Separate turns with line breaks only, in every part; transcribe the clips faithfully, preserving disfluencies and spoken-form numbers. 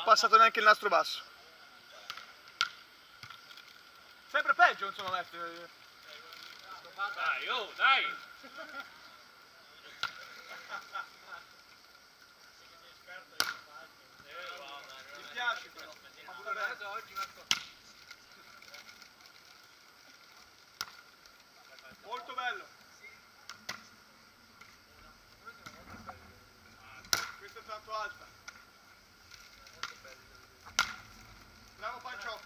passato neanche il nastro basso. Sempre peggio, insomma, Mestre.
Dai, oh, dai!
Mi piace però. Molto bello. Questa è tanto alta. Bravo Panciocco.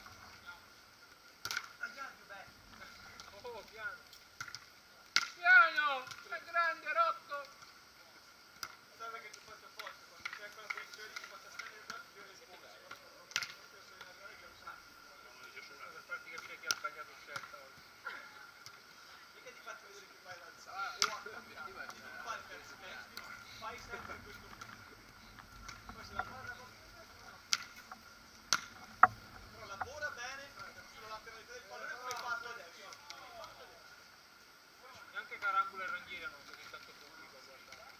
Oh, piano! Piano! È grande, Rocco!
Serve che tu faccia forza, quando c'è quella posizione che faccia stare il braccio, io rispondo.
Per farti capire che ha sbagliato scelta oggi.
Mica ti fatti vedere che fai l'alzata. O a cambiare. Non fai il terzo testi, fai sempre questo. Poi se la palla però lavora bene sulla lateralità del pallone come hai fatto adesso.
Neanche Carambula e Ranghiera non sono tanto pubblico a guardare.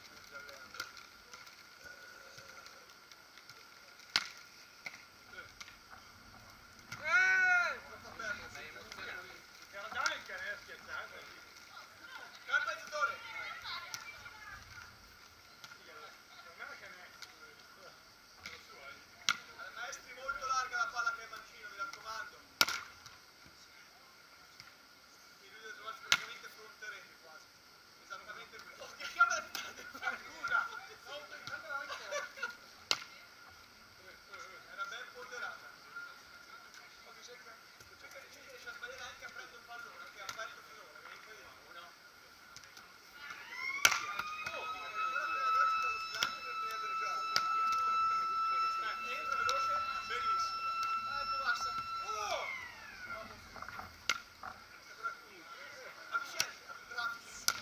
Maestri molto larga la palla che è mancino, mi raccomando. E lui deve trovarsi praticamente fronte rete quasi. Esattamente così. Oh, che camera di figura! Stavo pensando ancora. Era ben ponderata. Ma che cerca, cerca di riesce a sbagliare anche a prendere il pallone, che ha aperto finora, che è incredibile. Oh, ancora appena adesso dallo slancio per tenere il gioco. Entra veloce, benissimo. Eh, passa. Oh! Avvicendati, bravissimo.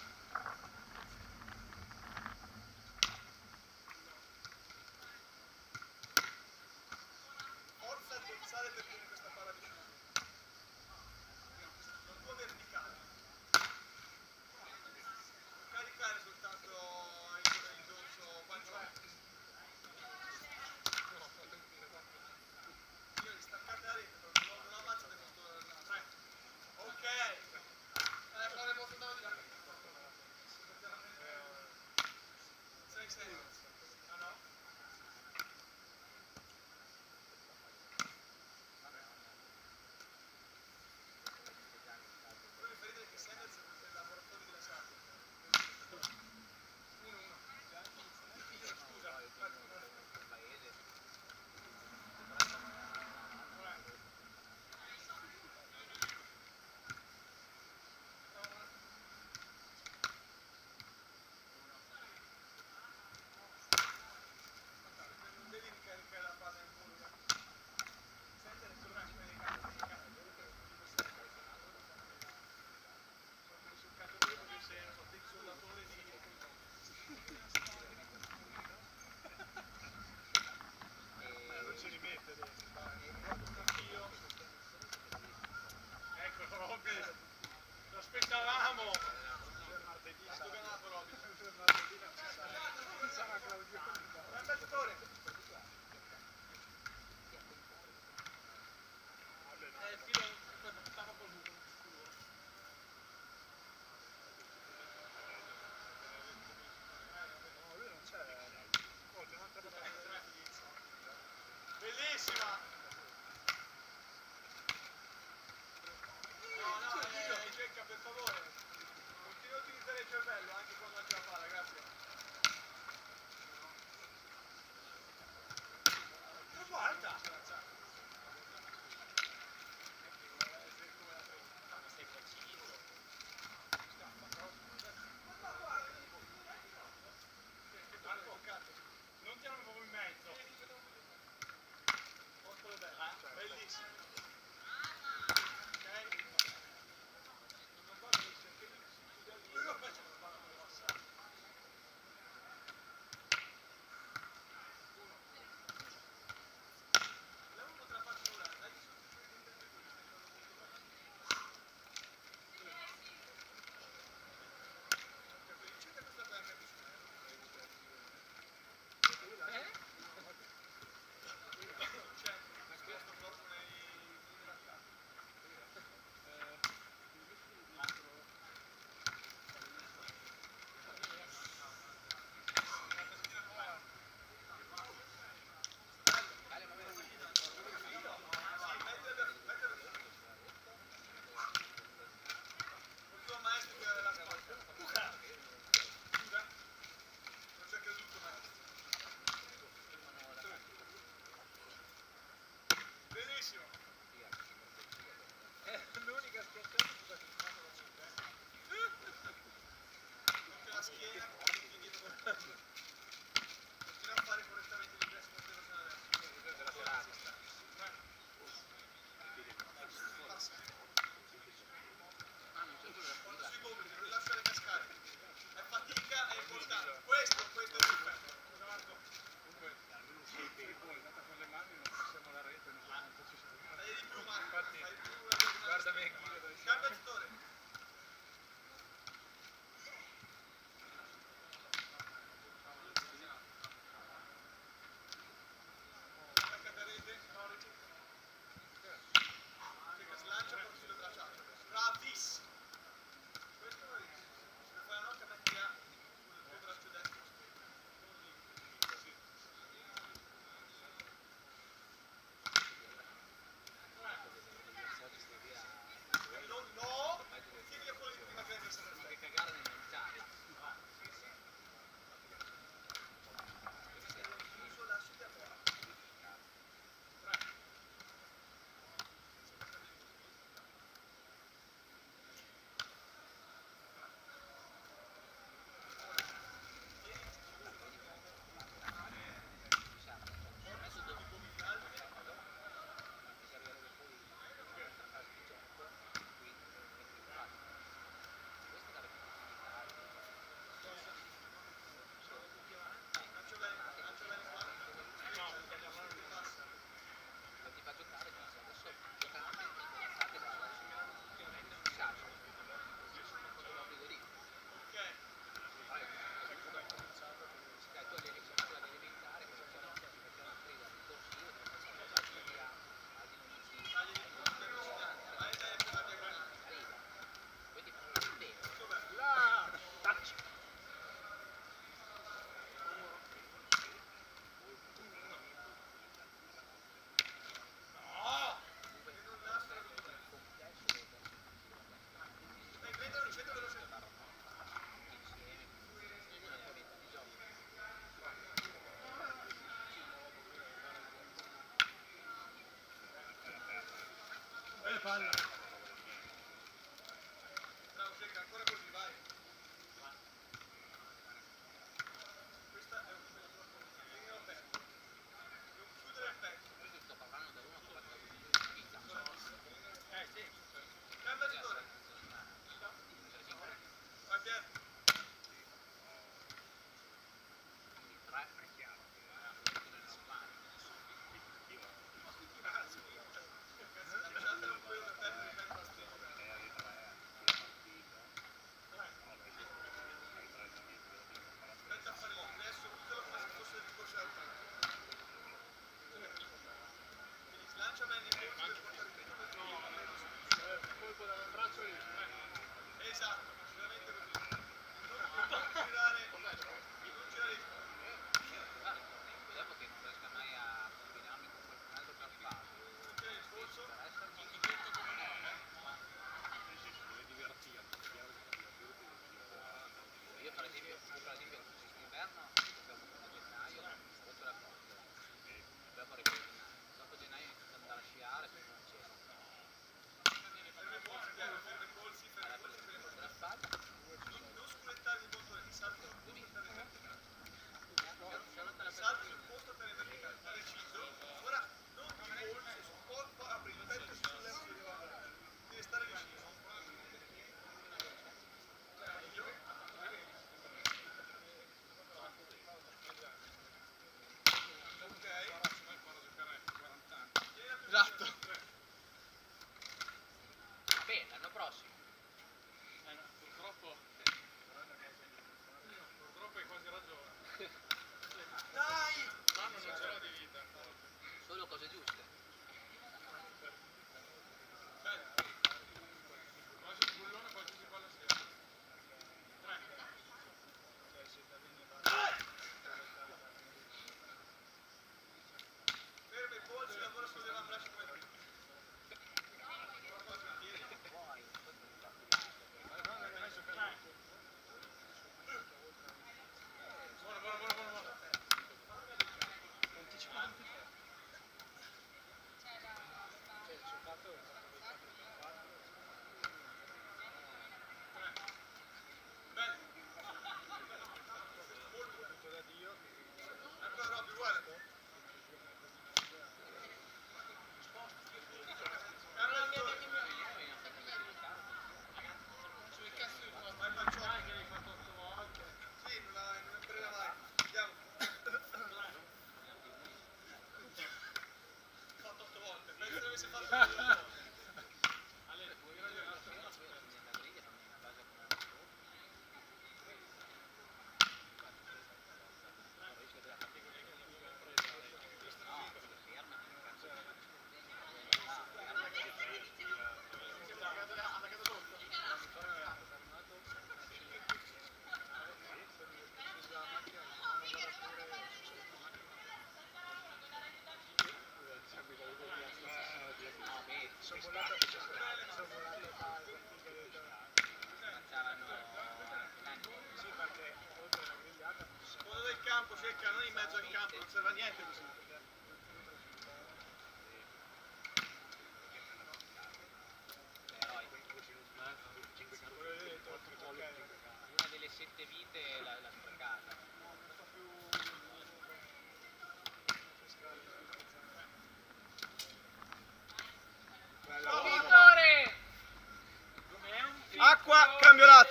Forza a dorsale per tenere questa palla vicino. Non può verticale. Non caricare soltanto il dorso panciotto. Io li staccate la rete, però non, non ammazzate molto la tre. Ok. Eh, fare molto da di là. sei sei. Ah no? Però mi fa ridere che Sanders è il laboratorio della sabbia. uno uno. Scusa, non devi ricaricare la palla nel muro. Sanders è tornato per i campi di casa. Proprio sul caso quello che sei un soldatore di... non ci rimette dentro. Anch'io. Ecco Robby, lo aspettavamo. Martedì ha sdoganato Robby. Martedì non ci sarà. È un bel giocatore. Eh, il filo stava col buco. No, lui non c'è. Bellissima! No, no, eh, cerca per favore. Continua a utilizzare il cervello anche quando non ce la palla, grazie. Troppo alta! Non ti hanno proprio in mezzo. Benissimo.
L'unica schiacciata è stata filmata da me.
Tutte la schiena, tutti dietro. Continua a fare correttamente l'ingresso per te adesso.
Della serata.
Quando sui gomiti, non li lasciare cascare. È fatica, è importante. Questo, questo è il difetto. Scusa Marco.
Comunque, se poi è andata con le mani non passiamo la rete, non so quanto ci sta.
Fai di più Marco,
Infatti,
fai di più.
guarda me chi dove siamo.
Cambia tutore. Attaccate a rete, storici. Che slancia per filo tracciato. Bravissimo. Questo è bravissimo. Se fai una nocca metti a sul tuo braccio destro. Così. Non, no!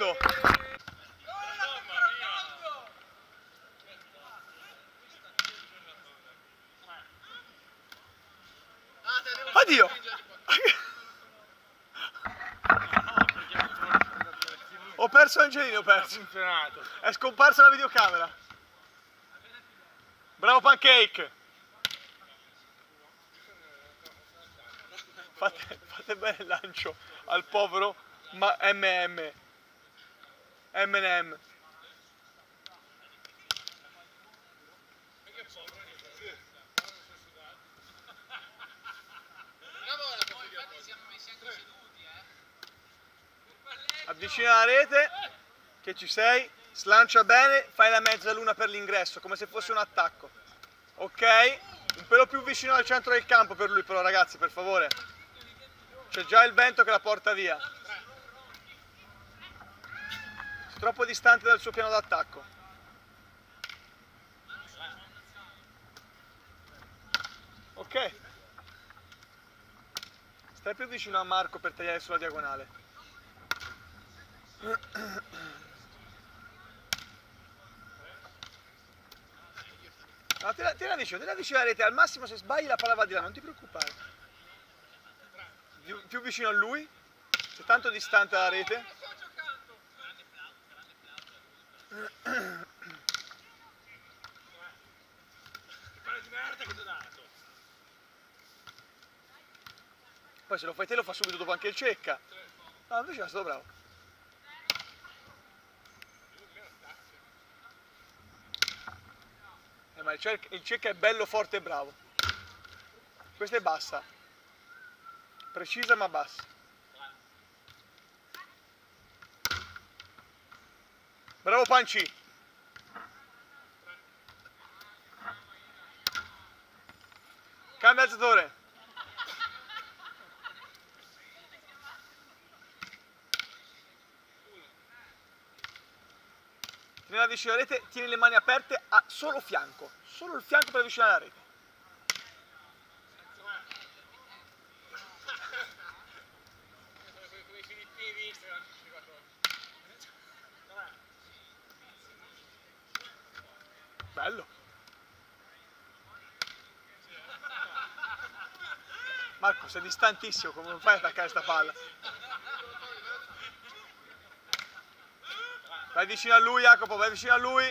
Ronaldo. Oddio. Ho perso Angelino, ho perso.
funzionato.
È scomparsa la videocamera. Bravo Pancake. Fate, fate bene il lancio al povero ma M M. M and M. Avvicina la rete, che ci sei, slancia bene, fai la mezzaluna per l'ingresso, come se fosse un attacco. Ok? Un pelo più vicino al centro del campo per lui però, ragazzi, per favore. C'è già il vento che la porta via. Sei troppo distante dal suo piano d'attacco. Ok. Stai più vicino a Marco per tagliare sulla diagonale. No, te la, te la vicino, te la vicino alla rete, al massimo se sbagli la palla va di là, non ti preoccupare. Più, più vicino a lui, sei tanto distante dalla rete. Poi se lo fai te lo fa subito dopo anche il Cecca. No, invece è stato bravo. Eh, ma il Cecca, il Cecca è bello, forte e bravo. Questa è bassa. Precisa ma bassa. Bravo Panci. Cambia alzatore. Tieni vicino alla rete, tieni le mani aperte a solo fianco, solo il fianco per avvicinare la rete. Bello. Marco, sei distantissimo, come non fai ad attaccare sta palla? Vai vicino a lui, Jacopo, vai vicino a lui.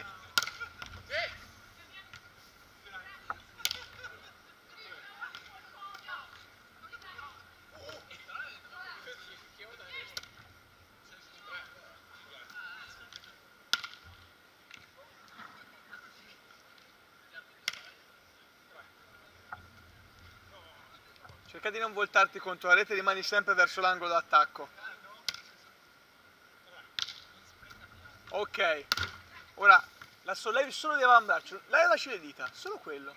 Cerca di non voltarti contro la rete, rimani sempre verso l'angolo d'attacco. Ok, ora la sollevi solo di avambraccio, levaci le dita, solo quello.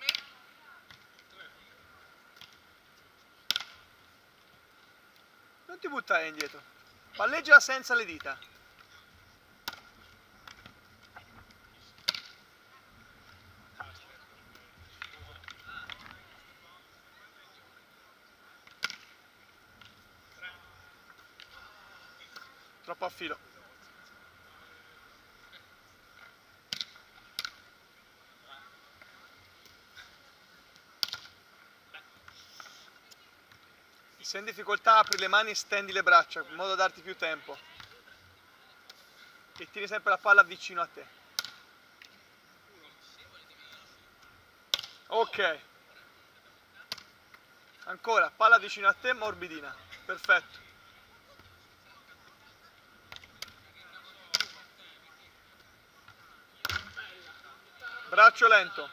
Non ti buttare indietro, palleggia senza le dita. Troppo a filo. Se in difficoltà apri le mani e stendi le braccia in modo da darti più tempo. E tieni sempre la palla vicino a te. Ok. Ancora, palla vicino a te, morbidina. Perfetto. Braccio lento.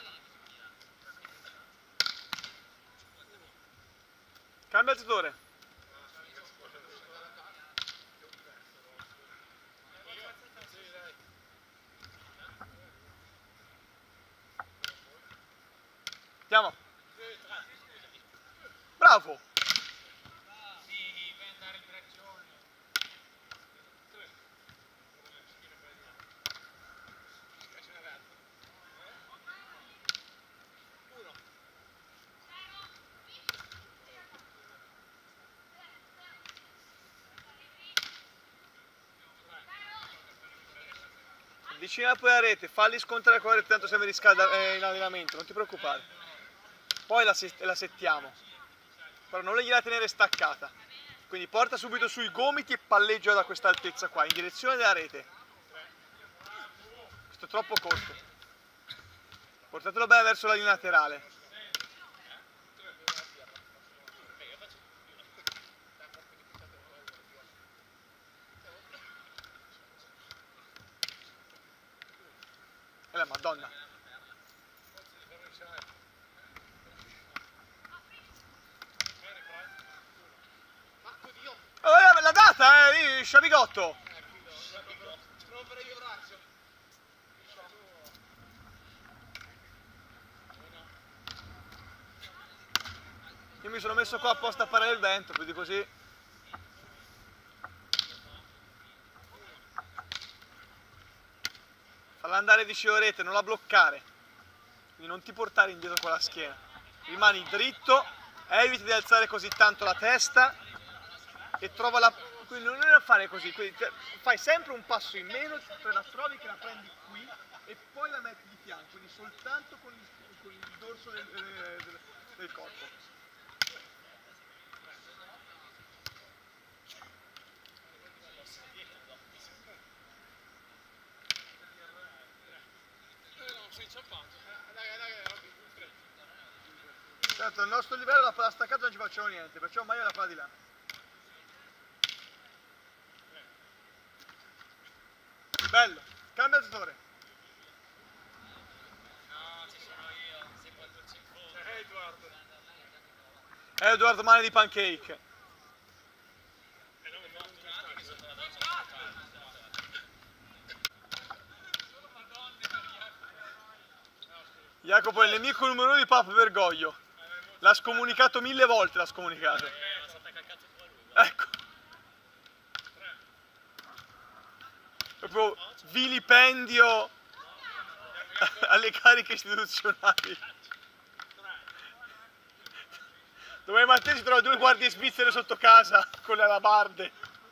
Cambia alzatore. Andiamo. Bravo. Avvicina poi la rete, falli scontrare con la rete, tanto siamo in, riscalda, eh, in allenamento, non ti preoccupare. Poi la, la settiamo, però non gliela tenere staccata. Quindi porta subito sui gomiti e palleggia da questa altezza qua, in direzione della rete. Questo è troppo corto. Portatelo bene verso la linea laterale. E la Madonna. Oh, l'ha data, eh, lì, Sciabigotto. Io mi sono messo qua apposta a parare il vento, quindi così. Falla andare vicino rete, non la bloccare. Quindi non ti portare indietro con la schiena. Rimani dritto, eviti di alzare così tanto la testa e trova la... Quindi non è da fare così, quindi fai sempre un passo in meno, te la trovi che la prendi qui e poi la metti di fianco, quindi soltanto con il, con il dorso del, del, del corpo. Certo, al nostro livello la palla staccata non ci facciamo niente, perciò meglio la palla di là. Bello, cambia giocatore.
No, ci sono io, sei quattro cinque.
C'è Edward.
Edward mani di pancake.
E non mi fa un
Che sotto la doccia.
Jacopo è il nemico numero uno di Papa Bergoglio. L'ha scomunicato mille volte, l'ha scomunicato. Ecco. Proprio vilipendio alle cariche istituzionali. Domani mattina si trova due guardie svizzere sotto casa con le alabarde.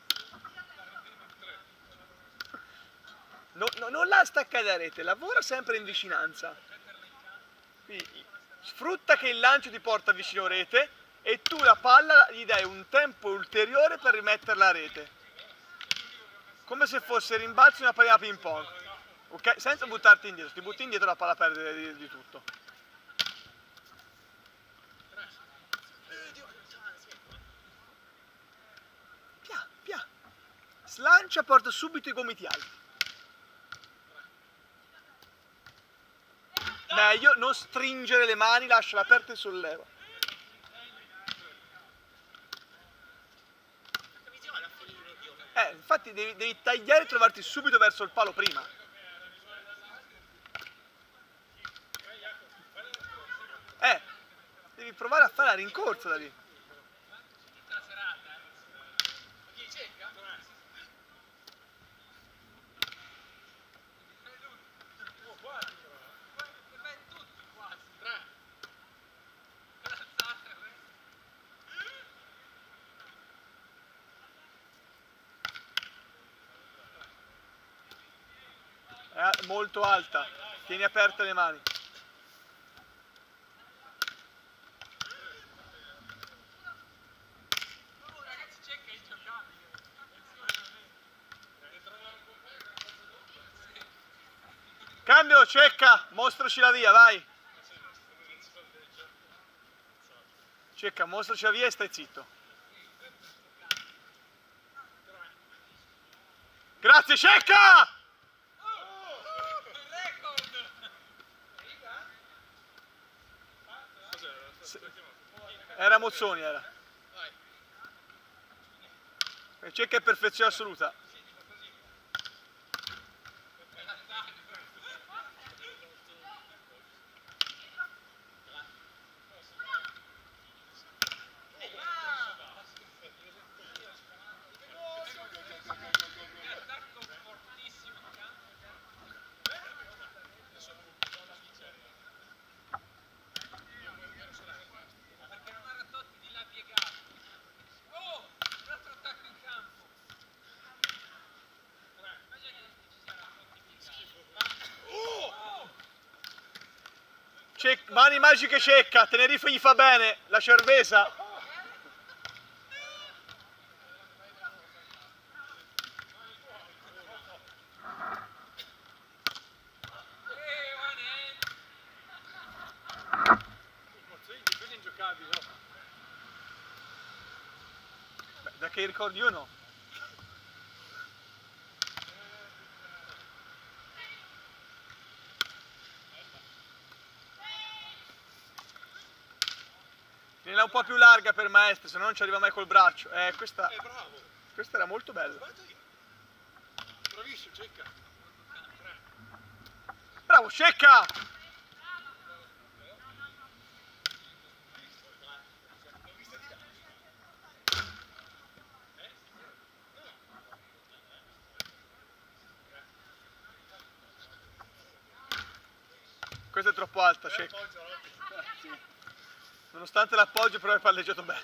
No, no, non la stacca da rete, lavora sempre in vicinanza. Quindi, sfrutta che il lancio ti porta vicino rete e tu la palla gli dai un tempo ulteriore per rimetterla a rete. Come se fosse rimbalzo di una palla ping pong. Ok? Senza buttarti indietro, ti butti indietro la palla perde di, di tutto. Pia, pia. Slancia, porta subito i gomiti alti. Meglio non stringere le mani, lasciala aperte e solleva. Eh, infatti devi, devi tagliare e trovarti subito verso il palo prima. Eh, devi provare a fare la rincorsa da lì. È molto alta, tieni aperte le mani. Cambio, Cecca, mostraci la via, vai. Cecca, mostraci la via e stai zitto. Grazie, Cecca! Era Mozzoni, era. Cecca è perfezione assoluta. Cec- mani magiche Cecca, Tenerife gli fa bene, la cerveza.
Quelli ingiocabili, no?
Beh, da che ricordi io no. Tienila un po' più larga per maestro, se no non ci arriva mai col braccio. Eh, questa,
Eh, bravo.
questa era molto bella.
Bravissimo, Cecca.
Bravo, Cecca! Questa è troppo alta, Cecca. Nonostante l'appoggio, però hai palleggiato bene.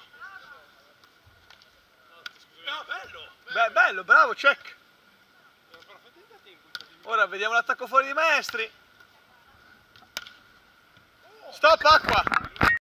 No, bello.
Beh, bello, bravo, check. Ora vediamo l'attacco fuori di maestri. Stop, acqua!